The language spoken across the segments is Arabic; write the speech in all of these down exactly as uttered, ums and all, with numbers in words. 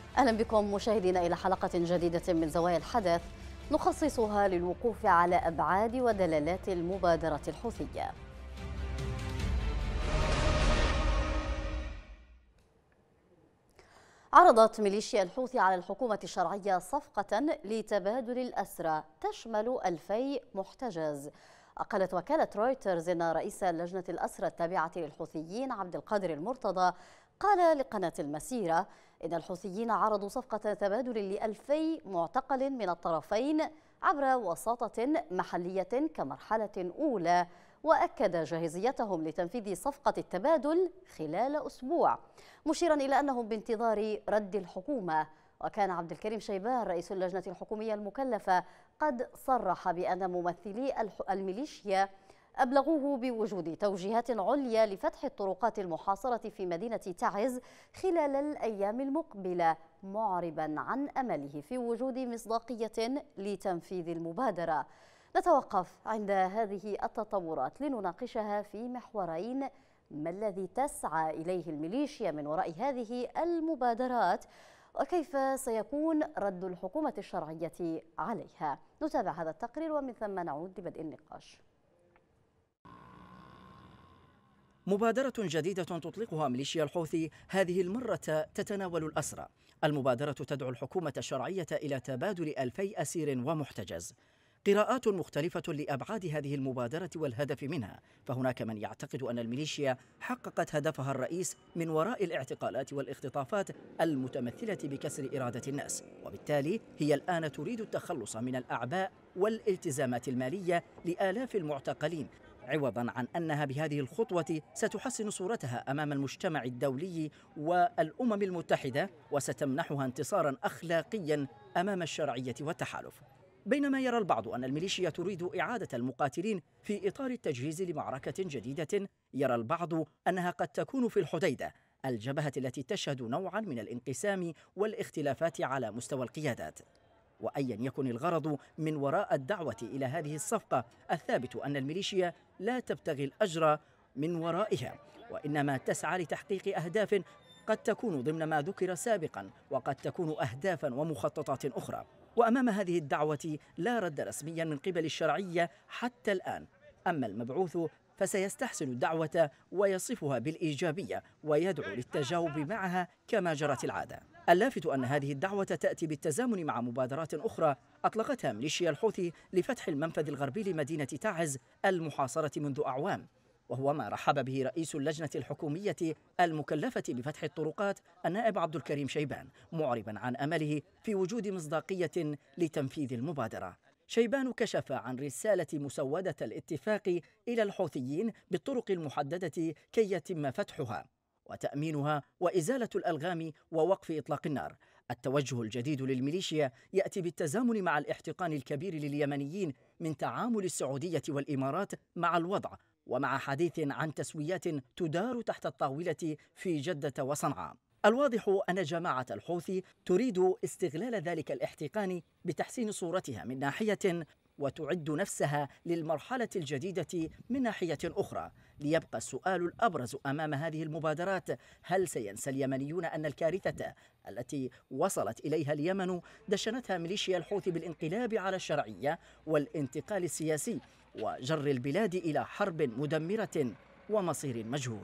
أهلا بكم مشاهدينا إلى حلقة جديدة من زوايا الحدث نخصصها للوقوف على أبعاد ودلالات المبادرة الحوثية. عرضت ميليشيا الحوثي على الحكومة الشرعية صفقة لتبادل الأسرى تشمل ألفي محتجز. قالت وكالة رويترز إن رئيس لجنة الأسرى التابعة للحوثيين عبد القادر المرتضى قال لقناة المسيرة إن الحوثيين عرضوا صفقة تبادل لألفي معتقل من الطرفين عبر وساطة محلية كمرحلة أولى، وأكد جاهزيتهم لتنفيذ صفقة التبادل خلال أسبوع، مشيرا إلى أنهم بانتظار رد الحكومة. وكان عبد الكريم شيبان رئيس اللجنة الحكومية المكلفة قد صرح بأن ممثلي الميليشيا أبلغوه بوجود توجيهات عليا لفتح الطرقات المحاصرة في مدينة تعز خلال الأيام المقبلة، معربا عن أمله في وجود مصداقية لتنفيذ المبادرة. نتوقف عند هذه التطورات لنناقشها في محورين: ما الذي تسعى إليه الميليشيا من وراء هذه المبادرات، وكيف سيكون رد الحكومة الشرعية عليها؟ نتابع هذا التقرير ومن ثم نعود لبدء النقاش. مبادرة جديدة تطلقها ميليشيا الحوثي هذه المرة تتناول الأسرى. المبادرة تدعو الحكومة الشرعية إلى تبادل ألفي أسير ومحتجز. قراءات مختلفة لأبعاد هذه المبادرة والهدف منها، فهناك من يعتقد أن الميليشيا حققت هدفها الرئيس من وراء الاعتقالات والاختطافات المتمثلة بكسر إرادة الناس، وبالتالي هي الآن تريد التخلص من الأعباء والالتزامات المالية لآلاف المعتقلين، عوضا عن أنها بهذه الخطوة ستحسن صورتها أمام المجتمع الدولي والأمم المتحدة، وستمنحها انتصارا أخلاقيا أمام الشرعية والتحالف. بينما يرى البعض أن الميليشيا تريد إعادة المقاتلين في إطار التجهيز لمعركة جديدة، يرى البعض أنها قد تكون في الحديدة، الجبهة التي تشهد نوعا من الانقسام والاختلافات على مستوى القيادات. وأيا يكن الغرض من وراء الدعوة إلى هذه الصفقة، الثابت أن الميليشيا لا تبتغي الأجر من ورائها، وإنما تسعى لتحقيق أهداف قد تكون ضمن ما ذكر سابقا، وقد تكون أهدافا ومخططات أخرى. وأمام هذه الدعوة لا رد رسميا من قبل الشرعية حتى الآن، أما المبعوث فسيستحسن الدعوة ويصفها بالإيجابية ويدعو للتجاوب معها كما جرت العادة. اللافت أن هذه الدعوة تأتي بالتزامن مع مبادرات أخرى أطلقتها ميليشيا الحوثي لفتح المنفذ الغربي لمدينة تعز المحاصرة منذ أعوام، وهو ما رحب به رئيس اللجنة الحكومية المكلفة بفتح الطرقات النائب عبد الكريم شيبان، معربا عن أمله في وجود مصداقية لتنفيذ المبادرة. شيبان كشف عن رسالة مسودة الاتفاق إلى الحوثيين بالطرق المحددة كي يتم فتحها وتأمينها وإزالة الألغام ووقف إطلاق النار. التوجه الجديد للميليشيا يأتي بالتزامن مع الاحتقان الكبير لليمنيين من تعامل السعودية والإمارات مع الوضع، ومع حديث عن تسويات تدار تحت الطاولة في جدة وصنعاء. الواضح أن جماعة الحوثي تريد استغلال ذلك الاحتقان بتحسين صورتها من ناحية، وتعد نفسها للمرحلة الجديدة من ناحية أخرى. ليبقى السؤال الأبرز أمام هذه المبادرات: هل سينسى اليمنيون أن الكارثة التي وصلت إليها اليمن دشنتها ميليشيا الحوثي بالانقلاب على الشرعية والانتقال السياسي وجر البلاد إلى حرب مدمرة ومصير مجهول؟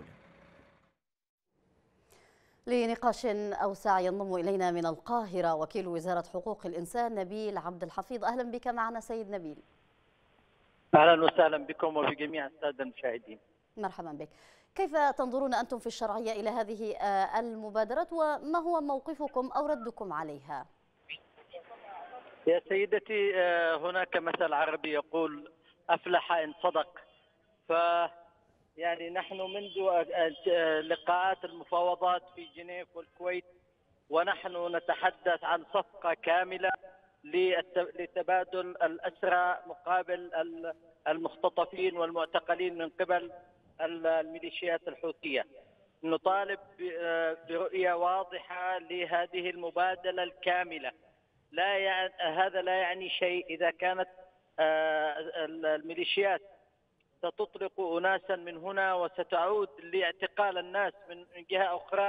لنقاش أوسع ينضم إلينا من القاهرة وكيل وزارة حقوق الإنسان نبيل عبد الحفيظ. أهلا بك معنا سيد نبيل. أهلا وسهلا بكم وبجميع السادة المشاهدين. مرحبا بك. كيف تنظرون أنتم في الشرعية إلى هذه المبادرات، وما هو موقفكم أو ردكم عليها؟ يا سيدتي، هناك مثل عربي يقول: أفلح إن صدق. ف يعني نحن منذ لقاءات المفاوضات في جنيف والكويت ونحن نتحدث عن صفقة كاملة لتبادل الأسرى مقابل المختطفين والمعتقلين من قبل الميليشيات الحوثية. نطالب برؤية واضحة لهذه المبادلة الكاملة. لا يعني هذا لا يعني شيء إذا كانت الميليشيات ستطلق أناسا من هنا وستعود لاعتقال الناس من جهة أخرى،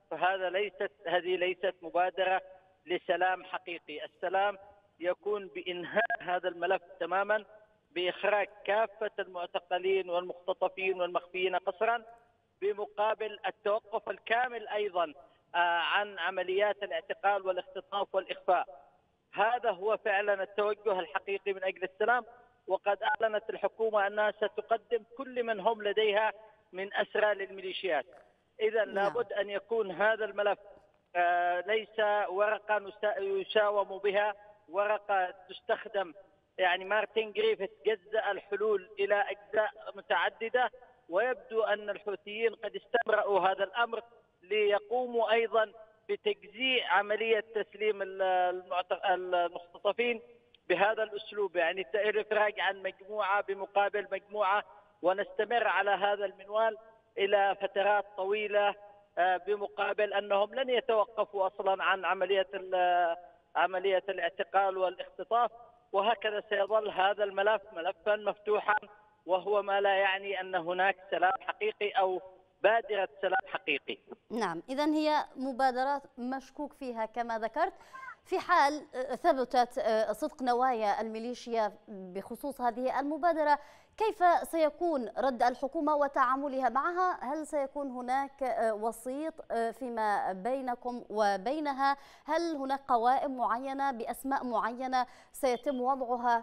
فهذا ليست هذه ليست مبادرة لسلام حقيقي. السلام يكون بإنهاء هذا الملف تماما، بإخراج كافة المعتقلين والمختطفين والمخفيين قسرا، بمقابل التوقف الكامل أيضا عن عمليات الاعتقال والاختطاف والإخفاء. هذا هو فعلا التوجه الحقيقي من أجل السلام. وقد أعلنت الحكومة أنها ستقدم كل من هم لديها من أسرى للميليشيات. إذا لابد أن يكون هذا الملف ليس ورقة يساوم بها، ورقة تستخدم، يعني مارتن جريفيث جزأ الحلول إلى أجزاء متعددة، ويبدو أن الحوثيين قد استمرأوا هذا الأمر ليقوموا أيضا بتجزيء عملية تسليم المختطفين بهذا الأسلوب، يعني الإفراج عن مجموعة بمقابل مجموعة، ونستمر على هذا المنوال إلى فترات طويلة، بمقابل أنهم لن يتوقفوا أصلا عن عملية عملية الاعتقال والاختطاف. وهكذا سيظل هذا الملف ملفا مفتوحا، وهو ما لا يعني أن هناك سلام حقيقي أو بادرة سلام حقيقي. نعم، إذن هي مبادرات مشكوك فيها كما ذكرت. في حال ثبتت صدق نوايا الميليشيا بخصوص هذه المبادرة، كيف سيكون رد الحكومة وتعاملها معها؟ هل سيكون هناك وسيط فيما بينكم وبينها؟ هل هناك قوائم معينة بأسماء معينة سيتم وضعها؟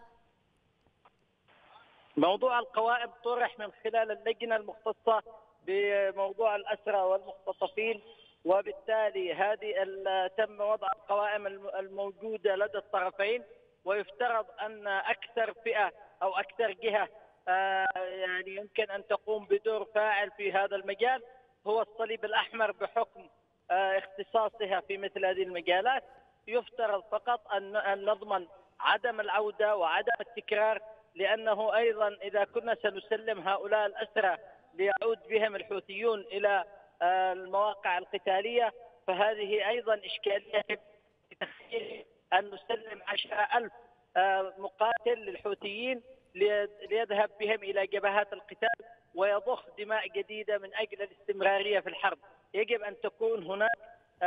موضوع القوائم طرح من خلال اللجنة المختصة بموضوع الأسرى والمختطفين، وبالتالي هذه تم وضع القوائم الموجودة لدى الطرفين. ويفترض أن أكثر فئة أو أكثر جهة يعني يمكن أن تقوم بدور فاعل في هذا المجال هو الصليب الأحمر، بحكم اختصاصها في مثل هذه المجالات. يفترض فقط أن نضمن عدم العودة وعدم التكرار، لأنه أيضا إذا كنا سنسلم هؤلاء الأسرى ليعود بهم الحوثيون إلى المواقع القتالية، فهذه أيضا إشكالية في تخيل أن نسلم عشرة ألف مقاتل للحوثيين ليذهب بهم إلى جبهات القتال ويضخ دماء جديدة من أجل الاستمرارية في الحرب. يجب أن تكون هناك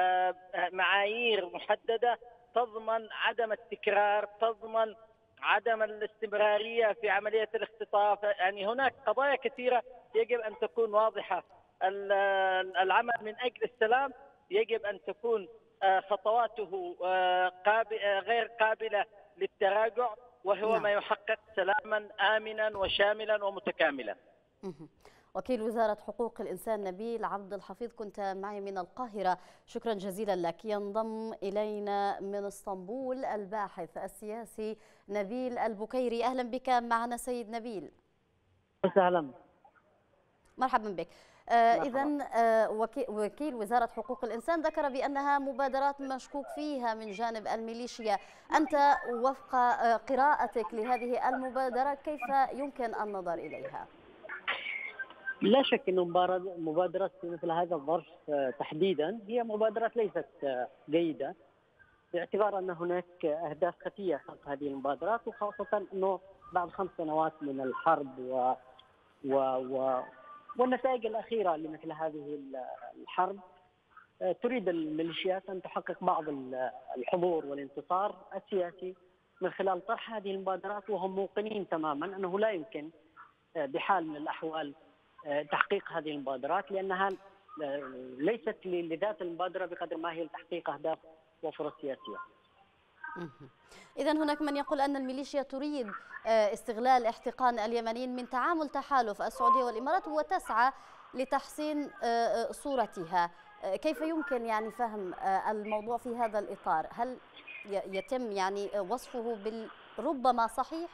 معايير محددة تضمن عدم التكرار، تضمن عدم الاستمرارية في عملية الاختطاف. يعني هناك قضايا كثيرة يجب أن تكون واضحة. العمل من أجل السلام يجب أن تكون خطواته غير قابلة للتراجع، وهو نعم. ما يحقق سلاما آمنا وشاملا ومتكاملا. وكيل وزارة حقوق الإنسان نبيل عبد الحفيظ، كنت معي من القاهرة، شكرا جزيلا لك. ينضم إلينا من اسطنبول الباحث السياسي نبيل البكيري. أهلا بك معنا سيد نبيل. وسهلا. مرحبا بك. آه إذن آه وكيل وزارة حقوق الإنسان ذكر بأنها مبادرات مشكوك فيها من جانب الميليشيا. أنت وفق آه قراءتك لهذه المبادرة كيف يمكن النظر إليها؟ لا شك أن مبادرات في مثل هذا الظرف تحديدا هي مبادرات ليست جيدة، باعتبار أن هناك أهداف خفية خلف هذه المبادرات، وخاصة أنه بعد خمس سنوات من الحرب و, و... و... والنتائج الأخيرة لمثل هذه الحرب، تريد الميليشيات أن تحقق بعض الحضور والانتصار السياسي من خلال طرح هذه المبادرات، وهم موقنين تماما أنه لا يمكن بحال من الأحوال تحقيق هذه المبادرات، لأنها ليست لذات المبادرة بقدر ما هي لتحقيق أهداف وفرص سياسية. إذن هناك من يقول أن الميليشيا تريد استغلال احتقان اليمنيين من تعامل تحالف السعودية والإمارات وتسعى لتحسين صورتها. كيف يمكن يعني فهم الموضوع في هذا الإطار؟ هل يتم يعني وصفه بالربما صحيح؟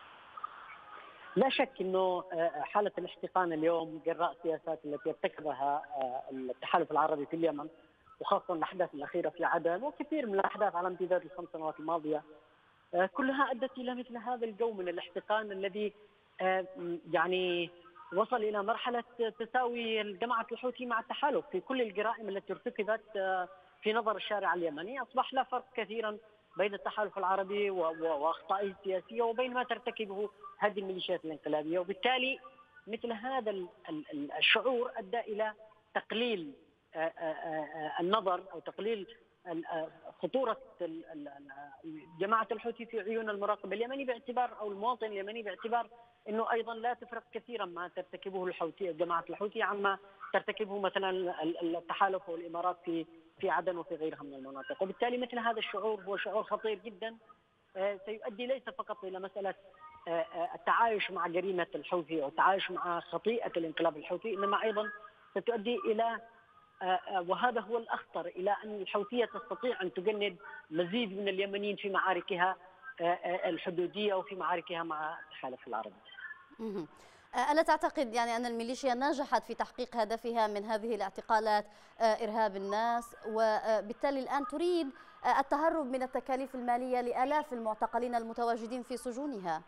لا شك أنه حالة الاحتقان اليوم جراء السياسات التي ارتكبها التحالف العربي في اليمن، وخاصة الأحداث الأخيرة في عدن وكثير من الأحداث على امتداد الخمس سنوات الماضية، كلها أدت إلى مثل هذا الجو من الاحتقان الذي يعني وصل إلى مرحلة تساوي جماعة الحوثي مع التحالف في كل الجرائم التي ارتكبت في نظر الشارع اليمني. أصبح لا فرق كثيرا بين التحالف العربي وأخطائه السياسية وبين ما ترتكبه هذه الميليشيات الانقلابية، وبالتالي مثل هذا الشعور أدى إلى تقليل النظر أو تقليل خطورة جماعة الحوثي في عيون المراقب اليمني باعتبار، أو المواطن اليمني باعتبار أنه أيضا لا تفرق كثيرا ما ترتكبه الحوثي جماعة الحوثي عما ترتكبه مثلا التحالف والإمارات في في عدن وفي غيرها من المناطق. وبالتالي مثل هذا الشعور هو شعور خطير جدا، سيؤدي ليس فقط إلى مسألة التعايش مع جريمة الحوثي أو التعايش مع خطيئة الانقلاب الحوثي، إنما أيضا ستؤدي إلى، وهذا هو الأخطر، إلى أن الحوثية تستطيع أن تجند مزيد من اليمنيين في معاركها الحدودية وفي معاركها مع التحالف العربي. ألا تعتقد يعني أن الميليشيا نجحت في تحقيق هدفها من هذه الاعتقالات، إرهاب الناس، وبالتالي الآن تريد التهرب من التكاليف المالية لآلاف المعتقلين المتواجدين في سجونها؟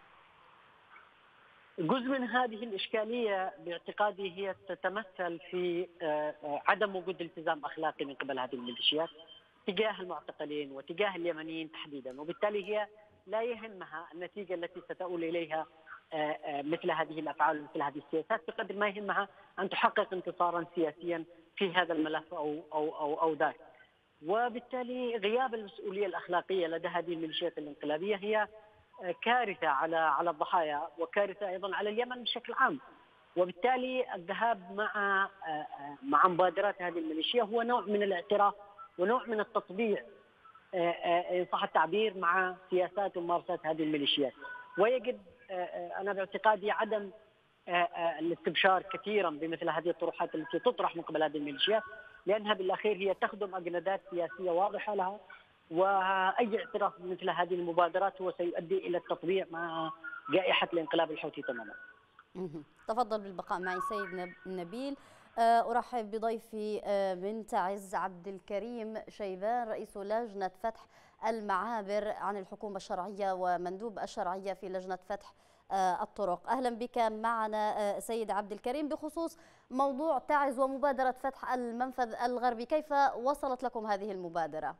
جزء من هذه الإشكالية باعتقادي هي تتمثل في عدم وجود التزام أخلاقي من قبل هذه الميليشيات تجاه المعتقلين وتجاه اليمنيين تحديدا، وبالتالي هي لا يهمها النتيجة التي ستؤول إليها مثل هذه الأفعال ومثل هذه السياسات بقدر ما يهمها أن تحقق انتصارا سياسيا في هذا الملف أو أو أو, أو ذاك. وبالتالي غياب المسؤولية الأخلاقية لدى هذه الميليشيات الانقلابية هي كارثة على على الضحايا، وكارثة أيضا على اليمن بشكل عام. وبالتالي الذهاب مع مع مبادرات هذه الميليشيا هو نوع من الاعتراف ونوع من التطبيع إن صح التعبير مع سياسات وممارسات هذه الميليشيات. ويجب أنا باعتقادي عدم الاستبشار كثيرا بمثل هذه الطروحات التي تطرح من قبل هذه الميليشيات، لأنها بالأخير هي تخدم أجندات سياسية واضحة لها، وأي اعتراف بمثل هذه المبادرات هو سيؤدي إلى التطبيع مع جائحة الانقلاب الحوثي تماما. تفضل بالبقاء معي سيد نبيل. أرحب بضيفي من تعز عبد الكريم شيبان، رئيس لجنة فتح المعابر عن الحكومة الشرعية ومندوب الشرعية في لجنة فتح الطرق. أهلا بك معنا سيد عبد الكريم بخصوص موضوع تعز ومبادرة فتح المنفذ الغربي، كيف وصلت لكم هذه المبادرة؟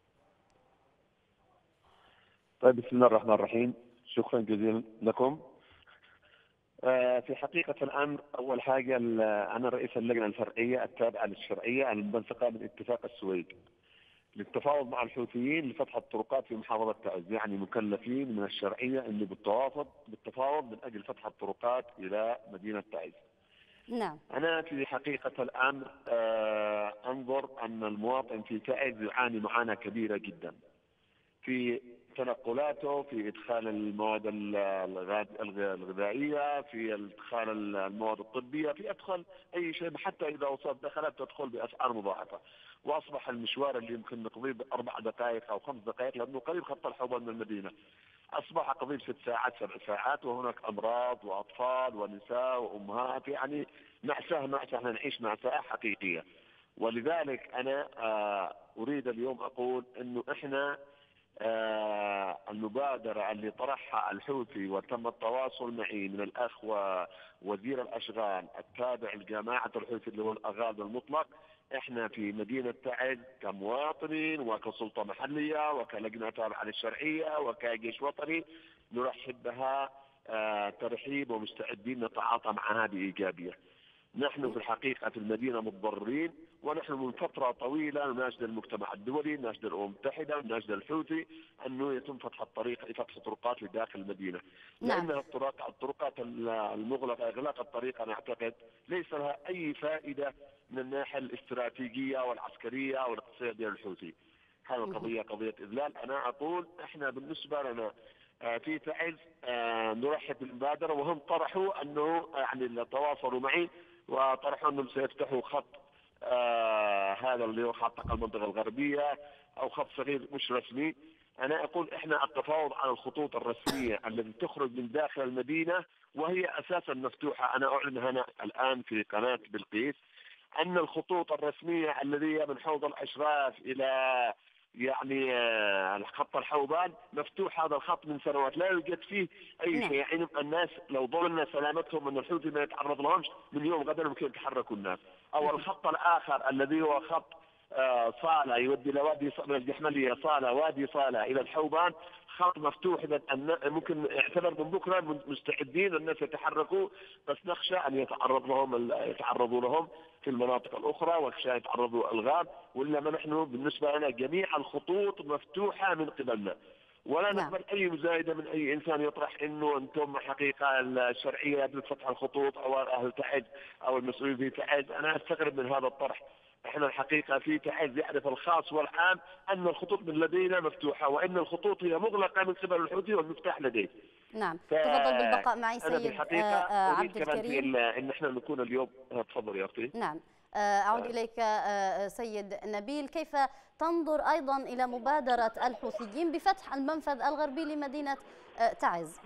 طيب، بسم الله الرحمن الرحيم، شكرا جزيلا لكم. في حقيقة الأمر، أول حاجة أنا رئيس اللجنة الفرعية التابعة للشرعية المنسقة من اتفاق السويد للتفاوض مع الحوثيين لفتح الطرقات في محافظة تعز، يعني مكلفين من الشرعية اللي بالتوافق بالتفاوض من أجل فتح الطرقات إلى مدينة تعز. نعم. أنا في حقيقة الأمر أنظر أن المواطن في تعز يعاني معاناة كبيرة جدا في تنقلاته، في إدخال المواد الغذائية، في إدخال المواد الطبية، في إدخال أي شيء، حتى إذا وصلت دخلت تدخل بأسعار مضاعفة. وأصبح المشوار اللي يمكن نقضيه بأربع دقائق أو خمس دقائق لأنه قريب خط الحوبة من المدينة أصبح قضيب ست ساعات سبع ساعات، وهناك أمراض وأطفال ونساء وأمهات، يعني مأساة مأساة، احنا نعيش مأساة حقيقية. ولذلك أنا أريد اليوم أقول إنه إحنا آه المبادرة اللي طرحها الحوثي وتم التواصل معي من الأخ ووزير الأشغال التابع لجماعة الحوثي اللي هو الأغاضي المطلق، احنا في مدينة تعز كمواطنين وكسلطة محلية وكلجنة تابعة للشرعية وكجيش وطني نرحب بها آه ترحيب ومستعدين نتعاطى مع هذه إيجابية. نحن في الحقيقة في المدينة متضررين، ونحن من فترة طويلة نناشد المجتمع الدولي، نناشد الأمم المتحدة، نناشد الحوثي أنه يتم فتح الطريق فتح طرقات لداخل المدينة. نعم. لأن الطرق الطرقات المغلقة إغلاق الطريق أنا أعتقد ليس لها أي فائدة من الناحية الاستراتيجية والعسكرية والاقتصادية للحوثي. هذه القضية قضية إذلال. أنا أقول إحنا بالنسبة لنا في تعز نرحب بالمبادرة، وهم طرحوا أنه يعني تواصلوا معي وطرحوا أنهم سيفتحوا خط آه هذا اللي هو خط المنطقة الغربية أو خط صغير مش رسمي. أنا أقول إحنا التفاوض على الخطوط الرسمية التي تخرج من داخل المدينة وهي أساسا مفتوحة. أنا أعلن هنا الآن في قناة بلقيس أن الخطوط الرسمية الذي من حوض الأشراف إلى يعني خط الحوبان مفتوح. هذا الخط من سنوات لا يوجد فيه أي شيء. يعني الناس لو ضمننا سلامتهم أن الحوثي ما يتعرض لهمش من يوم غدا ممكن يتحركوا الناس. أو الخط الآخر الذي هو خط صالة يودي لوادي من الجحملية صالة وادي صالة إلى الحوبان خط مفتوح. إذا ممكن يعتبر من بكرة مستعدين الناس يتحركوا، بس نخشى أن يتعرض لهم يتعرضوا لهم في المناطق الأخرى ونخشى يتعرضوا ألغام. وإلا ما نحن بالنسبة لنا جميع الخطوط مفتوحة من قبلنا، ولا نقبل أي مزايدة من أي إنسان يطرح إنه أنتم حقيقة الشرعية بفتح الخطوط أو أهل تعز أو المسؤولين في تعز. أنا أستغرب من هذا الطرح. احنا الحقيقة في تعز يعرف الخاص والعام أن الخطوط من لدينا مفتوحة، وأن الخطوط هي مغلقة من قبل الحوثي والمفتاح لديه. نعم، تفضل بالبقاء معي سيد بالحقيقة آه عبد الكريم. إن احنا نكون اليوم. تفضل يا أختي. نعم، أعود آه. إليك آه سيد نبيل، كيف تنظر أيضا إلى مبادرة الحوثيين بفتح المنفذ الغربي لمدينة آه تعز؟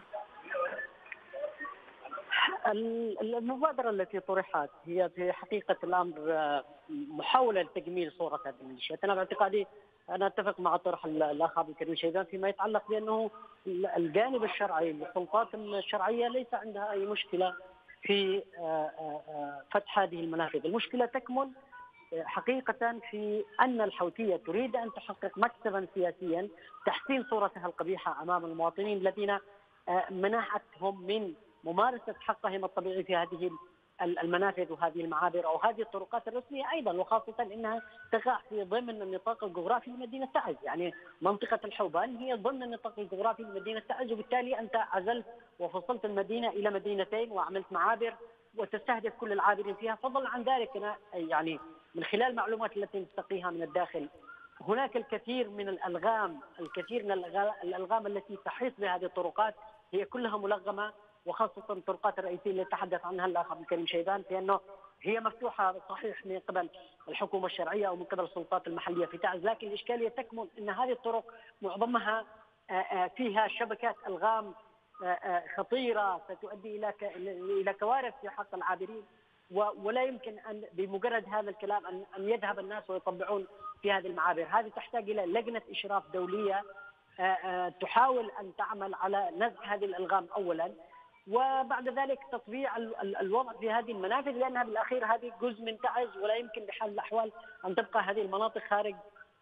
المبادرة التي طرحت هي في حقيقة الأمر محاولة لتجميل صورة هذه الميليشيات. أنا باعتقادي أنا أتفق مع طرح الأخ عبد الكريم شيبان فيما يتعلق بأنه الجانب الشرعي للسلطات الشرعية ليس عندها أي مشكلة في فتح هذه المنافذ. المشكلة تكمن حقيقة في أن الحوثية تريد أن تحقق مكسبا سياسيا تحسين صورتها القبيحة أمام المواطنين الذين منعتهم من ممارسة حقهم الطبيعي في هذه المنافذ وهذه المعابر أو هذه الطرقات الرسمية أيضا، وخاصة أنها تقع في ضمن النطاق الجغرافي لمدينة تعز. يعني منطقة الحوبان هي ضمن النطاق الجغرافي لمدينة تعز، وبالتالي أنت عزلت وفصلت المدينة إلى مدينتين وعملت معابر وتستهدف كل العابرين فيها. فضلا عن ذلك أنا يعني من خلال المعلومات التي نستقيها من الداخل هناك الكثير من الألغام الكثير من الألغام التي تحيط بهذه الطرقات هي كلها ملغمة، وخاصة الطرقات الرئيسية اللي تحدث عنها الأخ عبد الكريم شيبان، في أنه هي مفتوحة صحيح من قبل الحكومة الشرعية أو من قبل السلطات المحلية في تعز، لكن الإشكالية تكمن أن هذه الطرق معظمها فيها شبكات ألغام خطيرة ستؤدي إلى إلى كوارث في حق العابرين، ولا يمكن أن بمجرد هذا الكلام أن أن يذهب الناس ويطبعون في هذه المعابر. هذه تحتاج إلى لجنة إشراف دولية تحاول أن تعمل على نزع هذه الألغام أولا، وبعد ذلك تطبيع الوضع في هذه المنافذ، لأنها بالأخير هذه جزء من تعز، ولا يمكن بحال الأحوال أن تبقى هذه المناطق خارج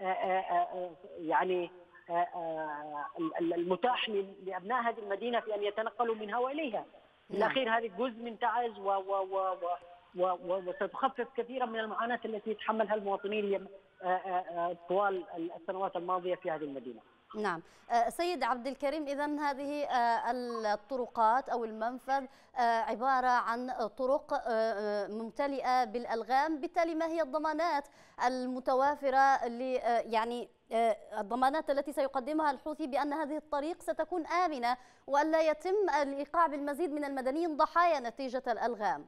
يعني المتاح لأبناء هذه المدينة في أن يتنقلوا منها وإليها. بالأخير هذه جزء من تعز و و و و وستخفف كثيرا من المعاناة التي يتحملها المواطنين طوال السنوات الماضية في هذه المدينة. نعم سيد عبد الكريم، إذن هذه الطرقات أو المنفذ عبارة عن طرق ممتلئة بالألغام، بالتالي ما هي الضمانات المتوافرة يعني الضمانات التي سيقدمها الحوثي بأن هذه الطريق ستكون آمنة وألا يتم الإيقاع بالمزيد من المدنيين ضحايا نتيجة الألغام؟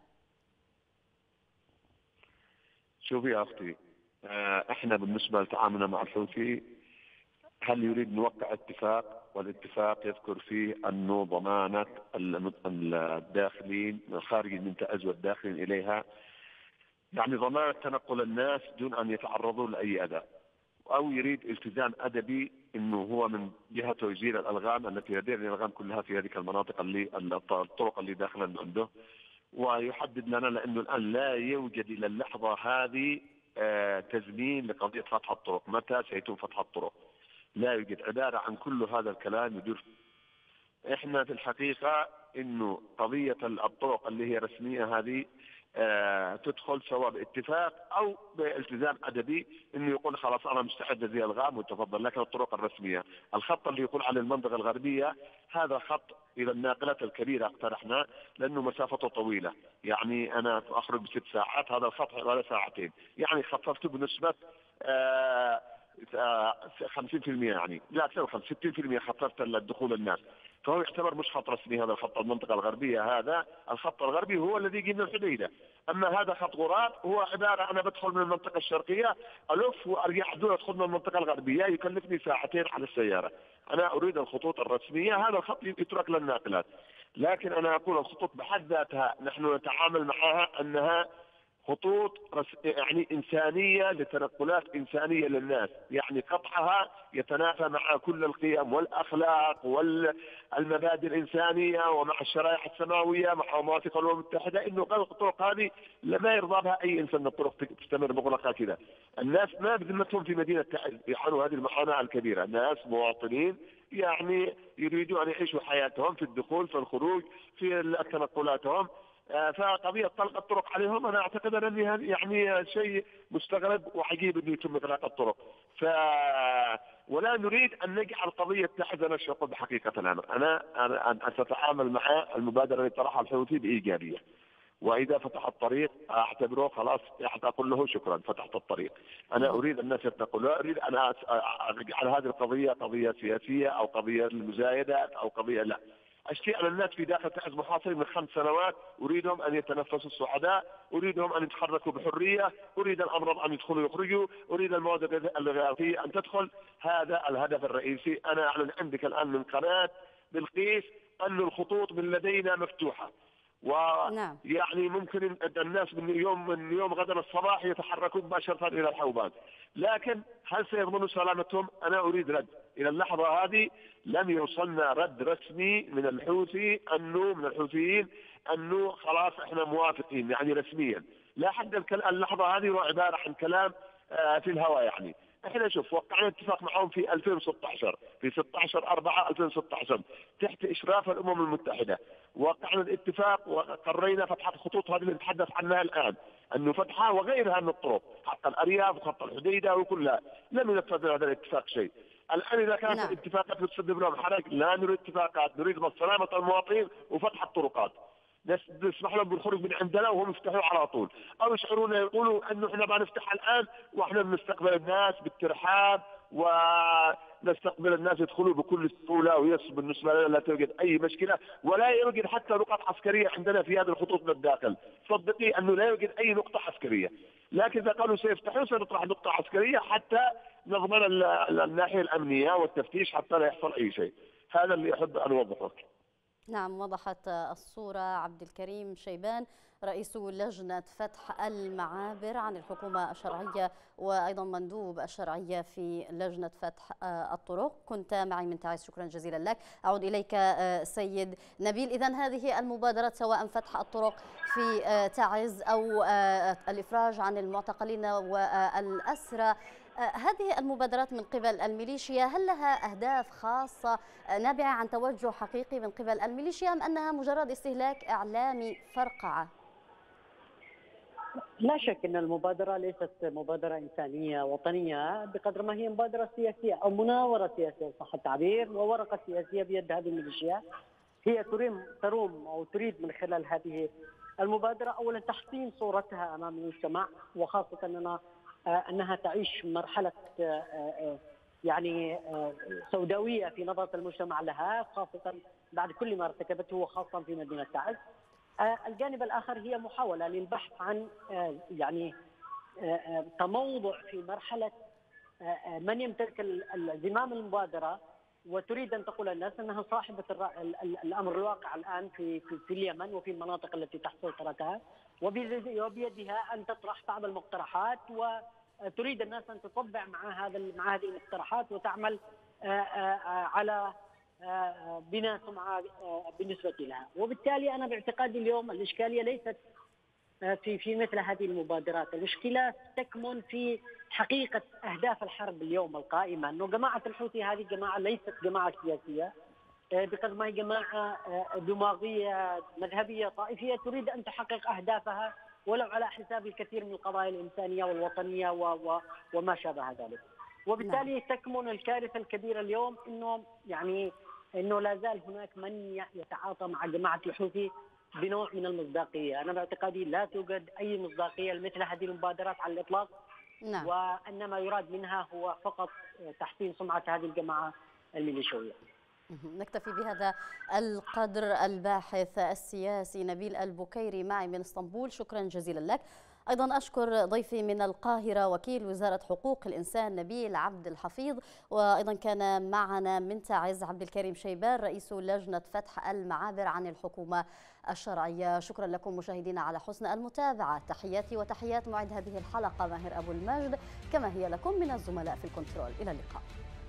شوفي يا أختي، احنا بالنسبة لتعاملنا مع الحوثي هل يريد نوقع اتفاق، والاتفاق يذكر فيه أنه ضمانة الداخلين الخارج من تعز والداخلين إليها، يعني ضمانة تنقل الناس دون أن يتعرضوا لأي أذى، أو يريد التزام أدبي أنه هو من جهته يزيل الألغام التي لديه الألغام كلها في هذه المناطق اللي الطرق اللي داخلا عنده، ويحدد لنا لأنه الآن لا يوجد إلى اللحظة هذه تزمين لقضية فتح الطرق. متى سيتم فتح الطرق؟ لا يوجد. عبارة عن كل هذا الكلام يدور. احنا في الحقيقة انه قضية الطرق اللي هي رسمية هذه آه تدخل سواء باتفاق او بالتزام ادبي انه يقول خلاص انا مستعد لذي الغام وتفضل. لكن الطرق الرسمية الخط اللي يقول على المنطقة الغربية هذا خط الى الناقلات الكبيرة اقترحنا لانه مسافته طويلة، يعني انا اخرج بست ساعات، هذا الخط ولا ساعتين، يعني خففته بنسبة آه خمسين بالمئة، يعني لا تساوي ستين بالمئة خففت للدخول الناس، فهو يعتبر مش خط رسمي. هذا الخط المنطقة الغربية، هذا الخط الغربي هو الذي يجي من الحديدة، أما هذا خط غراب هو عبارة أنا بدخل من المنطقة الشرقية ألف وأرجع دون أدخل من المنطقة الغربية يكلفني ساعتين على السيارة. أنا أريد الخطوط الرسمية، هذا الخط يترك للناقلات، لكن أنا أقول الخطوط بحد ذاتها نحن نتعامل معها أنها خطوط يعني إنسانية لتنقلات إنسانية للناس، يعني قطعها يتنافى مع كل القيم والأخلاق والمبادئ الإنسانية ومع الشرائع السماوية مع مواثيق الأمم المتحدة، إنه الطرق هذه لما يرضى بها أي إنسان. الطرق تستمر مغلقة كذا. الناس ما بذمتهم في مدينة تعز يعانوا هذه المعاناة الكبيرة. الناس مواطنين يعني يريدوا أن يعيشوا حياتهم في الدخول في الخروج في تنقلاتهم، فقضية طلق الطرق عليهم أنا أعتقد أنها يعني شيء مستغرب وعجيب أن يتم إطلاق الطرق. ف ولا نريد أن نجعل قضية تعز نشرب بحقيقة. أنا أنا أنا أتعامل مع المبادرة اللي طرحها الحوثي بإيجابية، وإذا فتح الطريق أعتبره خلاص أقول له شكرا فتحت الطريق. أنا أريد الناس يتقوا، لا أريد أن أجعل هذه القضية قضية سياسية أو قضية للمزايدات أو قضية، لا. أشتي على الناس في داخل تعز محاصرين من خمس سنوات، أريدهم أن يتنفسوا السعداء، أريدهم أن يتحركوا بحرية، أريد الأمراض أن يدخلوا ويخرجوا، أريد المواد الغذائية أن تدخل. هذا الهدف الرئيسي. أنا أعلن عندك الآن من قناة بلقيس أن الخطوط من لدينا مفتوحة، ويعني ممكن الناس من يوم من يوم غدا الصباح يتحركون مباشرة إلى الحوبان، لكن هل سيضمنوا سلامتهم؟ أنا أريد رد. إلى اللحظة هذه لم يوصلنا رد رسمي من الحوثي أنه من الحوثيين أنه خلاص إحنا موافقين يعني رسميا. لا حد اللحظة هذه هو عبارة عن كلام في الهواء. يعني احنا شوف وقعنا اتفاق معهم في ألفين وستة عشر في ستة عشر أربعة ألفين وستة عشر تحت إشراف الأمم المتحدة، وقعنا الاتفاق وقرينا فتح الخطوط هذه اللي نتحدث عنها الآن، أنه فتحها وغيرها من الطرق حتى الأرياف وخط الحديدة وكلها. لم ينفذ هذا الاتفاق شيء. الآن إذا كانت نعم. الاتفاقات بتسبب لهم حرج، لا نريد اتفاقات، نريد بس سلامة المواطنين وفتح الطرقات. نسمح لهم بالخروج من عندنا وهم يفتحوا على طول، او يشعرون يقولوا انه احنا بنفتح الان واحنا بنستقبل الناس بالترحاب ونستقبل الناس يدخلوا بكل سهوله ويسر. بالنسبه لنا لا توجد اي مشكله ولا يوجد حتى نقط عسكريه عندنا في هذه الخطوط من الداخل. صدقي انه لا يوجد اي نقطه عسكريه، لكن اذا قالوا سيفتحوا سنطرح نقطه عسكريه حتى نضمن الناحيه الامنيه والتفتيش حتى لا يحصل اي شيء. هذا اللي احب ان اوضحه. نعم، وضحت الصورة. عبد الكريم شيبان رئيس لجنة فتح المعابر عن الحكومة الشرعية وأيضا مندوب الشرعية في لجنة فتح الطرق، كنت معي من تعز. شكرا جزيلا لك. أعود إليك سيد نبيل. إذن هذه المبادرات سواء فتح الطرق في تعز أو الإفراج عن المعتقلين والأسرى، هذه المبادرات من قبل الميليشيا هل لها أهداف خاصة نابعة عن توجه حقيقي من قبل الميليشيا أم أنها مجرد استهلاك إعلامي فرقعة؟ لا شك أن المبادرة ليست مبادرة إنسانية وطنية بقدر ما هي مبادرة سياسية أو مناورة سياسية صح التعبير، وورقة سياسية بيد هذه الميليشيا. هي تريم تروم أو تريد من خلال هذه المبادرة أولا تحسين صورتها أمام المجتمع، وخاصة أننا أنها تعيش مرحلة يعني سوداوية في نظرة المجتمع لها، خاصة بعد كل ما ارتكبته وخاصة في مدينة تعز. الجانب الآخر هي محاولة للبحث عن يعني تموضع في مرحلة من يمتلك زمام المبادرة وتريد أن تقول الناس أنها صاحبة الأمر الواقع الآن في في اليمن وفي المناطق التي تحت سيطرتها، وبيدها أن تطرح بعض المقترحات وتريد الناس أن تطبع مع هذا مع هذه المقترحات وتعمل على بناء سمعة بالنسبة لها. وبالتالي أنا باعتقادي اليوم الإشكالية ليست في في مثل هذه المبادرات، المشكلة تكمن في حقيقة أهداف الحرب اليوم القائمة. أنه جماعة الحوثي هذه جماعة ليست جماعة سياسية بقدر ما هي جماعة دماغية مذهبية طائفية تريد أن تحقق أهدافها ولو على حساب الكثير من القضايا الإنسانية والوطنية وما شابه ذلك. وبالتالي تكمن الكارثة الكبيرة اليوم أنه يعني أنه لا زال هناك من يتعاطى مع جماعة الحوثي بنوع من المصداقية. أنا باعتقادي لا توجد أي مصداقية لمثل هذه المبادرات على الإطلاق. نعم. وإنما يراد منها هو فقط تحسين سمعة هذه الجماعة الميليشيوية. نكتفي بهذا القدر. الباحث السياسي نبيل البكيري معي من اسطنبول، شكرا جزيلا لك. أيضا أشكر ضيفي من القاهرة وكيل وزارة حقوق الإنسان نبيل عبد الحفيظ، وأيضا كان معنا من تعز عبد الكريم شيبان رئيس لجنة فتح المعابر عن الحكومة الشرعية. شكرا لكم مشاهدينا على حسن المتابعة. تحياتي وتحيات معد هذه الحلقة ماهر أبو المجد، كما هي لكم من الزملاء في الكنترول. إلى اللقاء.